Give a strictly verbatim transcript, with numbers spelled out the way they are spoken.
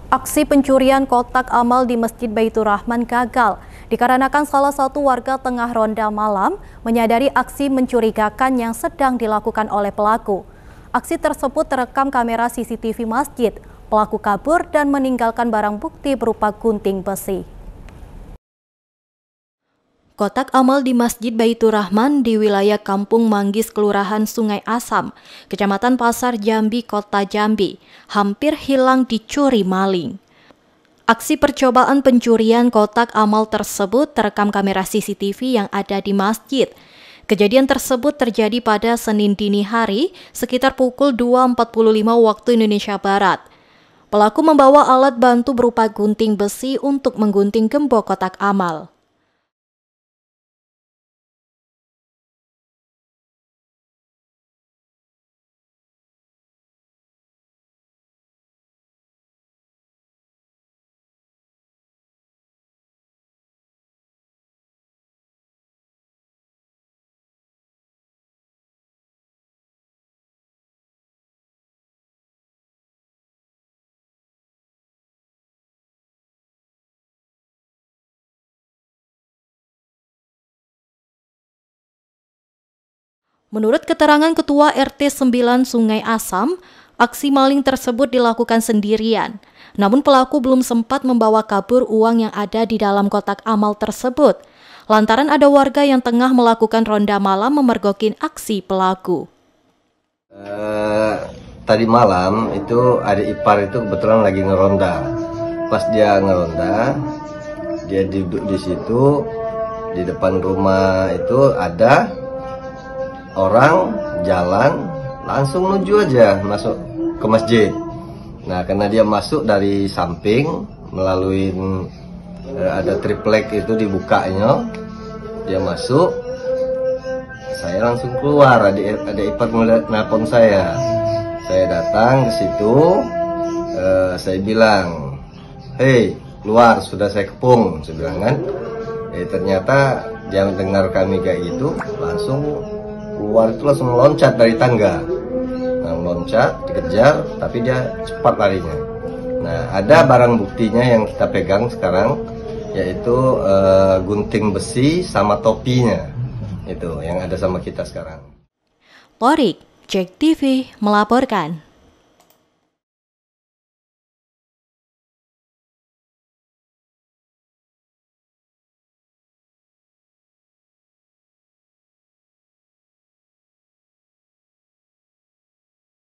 Aksi pencurian kotak amal di Masjid Baitur Rahman gagal dikarenakan salah satu warga tengah ronda malam menyadari aksi mencurigakan yang sedang dilakukan oleh pelaku. Aksi tersebut terekam kamera C C T V masjid. Pelaku kabur dan meninggalkan barang bukti berupa gunting besi. Kotak amal di Masjid Baitur Rahman di wilayah Kampung Manggis, Kelurahan Sungai Asam, Kecamatan Pasar Jambi, Kota Jambi, hampir hilang dicuri maling. Aksi percobaan pencurian kotak amal tersebut terekam kamera C C T V yang ada di masjid. Kejadian tersebut terjadi pada Senin dini hari sekitar pukul dua empat puluh lima waktu Indonesia Barat. Pelaku membawa alat bantu berupa gunting besi untuk menggunting gembok kotak amal. Menurut keterangan Ketua R T sembilan Sungai Asam, aksi maling tersebut dilakukan sendirian. Namun pelaku belum sempat membawa kabur uang yang ada di dalam kotak amal tersebut, lantaran ada warga yang tengah melakukan ronda malam memergokin aksi pelaku. Uh, tadi malam itu adik ipar itu kebetulan lagi ngeronda. Pas dia ngeronda, dia duduk di situ, di depan rumah itu ada orang jalan langsung menuju aja masuk ke masjid. Nah, karena dia masuk dari samping melalui eh, ada triplek itu dibukanya, dia masuk. Saya langsung keluar, adik adik ipar melihat nelpon saya. Saya datang ke situ, eh, saya bilang, "Hei, keluar, sudah saya kepung," saya bilang kan. Eh, ternyata dia mendengar kami kayak gitu, langsung keluar itu langsung loncat dari tangga. Nah, loncat, dikejar, tapi dia cepat larinya. Nah, ada barang buktinya yang kita pegang sekarang, yaitu uh, gunting besi sama topinya. Itu yang ada sama kita sekarang. Torik, Jack T V melaporkan.